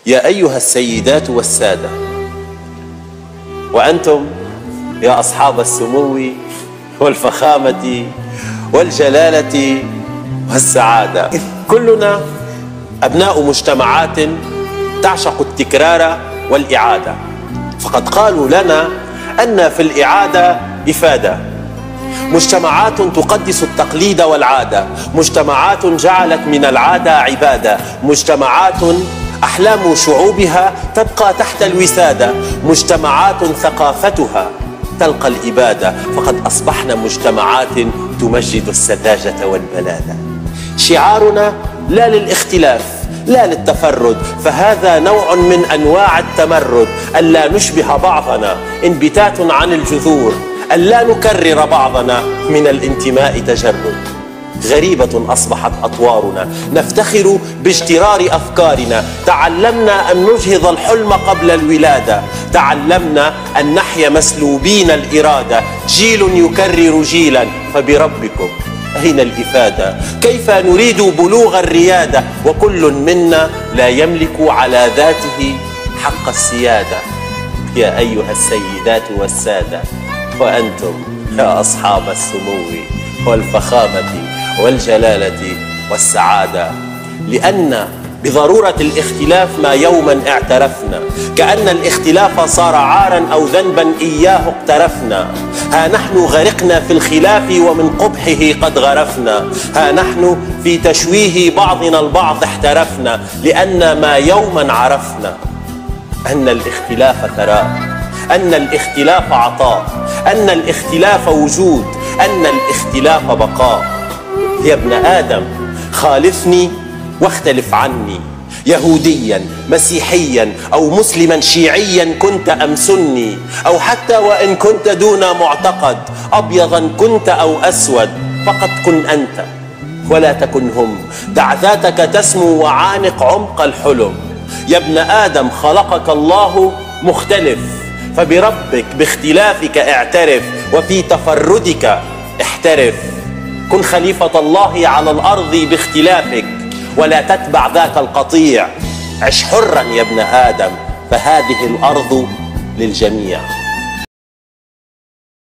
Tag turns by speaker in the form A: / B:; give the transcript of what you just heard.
A: يا أيها السيدات والسادة، وأنتم يا أصحاب السمو والفخامة والجلالة والسعادة، كلنا أبناء مجتمعات تعشق التكرار والإعادة، فقد قالوا لنا أن في الإعادة إفادة. مجتمعات تقدس التقليد والعادة، مجتمعات جعلت من العادة عبادة، مجتمعات أحلام شعوبها تبقى تحت الوسادة، مجتمعات ثقافتها تلقى الإبادة، فقد أصبحنا مجتمعات تمجد السذاجة والبلادة. شعارنا لا للاختلاف لا للتفرد، فهذا نوع من أنواع التمرد، ألا نشبه بعضنا انبتات عن الجذور، ألا نكرر بعضنا من الانتماء تجرد. غريبة أصبحت أطوارنا، نفتخر باجترار أفكارنا، تعلمنا أن نجهض الحلم قبل الولادة، تعلمنا أن نحيا مسلوبين الإرادة، جيل يكرر جيلا، فبربكم أين الإفادة؟ كيف نريد بلوغ الريادة وكل منا لا يملك على ذاته حق السيادة؟ يا أيها السيدات والسادة، وأنتم يا أصحاب السمو والفخامة والجلالة والسعادة، لأن بضرورة الاختلاف ما يوما اعترفنا، كأن الاختلاف صار عارا أو ذنبا إياه اقترفنا. ها نحن غرقنا في الخلاف ومن قبحه قد غرفنا، ها نحن في تشويه بعضنا البعض احترفنا، لأن ما يوما عرفنا أن الاختلاف ثراء، أن الاختلاف عطاء، أن الاختلاف وجود، أن الاختلاف بقاء. يا ابن آدم خالفني واختلف عني، يهوديا مسيحيا أو مسلما شيعيا كنت أم سني، أو حتى وإن كنت دون معتقد، أبيضا كنت أو أسود، فقط كن أنت ولا تكن هم، دع ذاتك تسمو وعانق عمق الحلم. يا ابن آدم خلقك الله مختلف، فبربك باختلافك اعترف، وفي تفردك احترف. كن خليفة الله على الأرض باختلافك، ولا تتبع ذاك القطيع. عش حرا يا ابن آدم، فهذه الأرض للجميع.